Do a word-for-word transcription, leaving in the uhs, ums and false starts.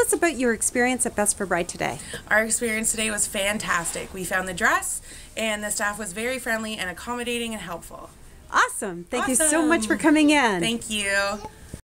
us about your experience at Best for Bride today. Our experience today was fantastic. We found the dress, and the staff was very friendly and accommodating and helpful. Awesome. Thank Awesome. you so much for coming in. Thank you.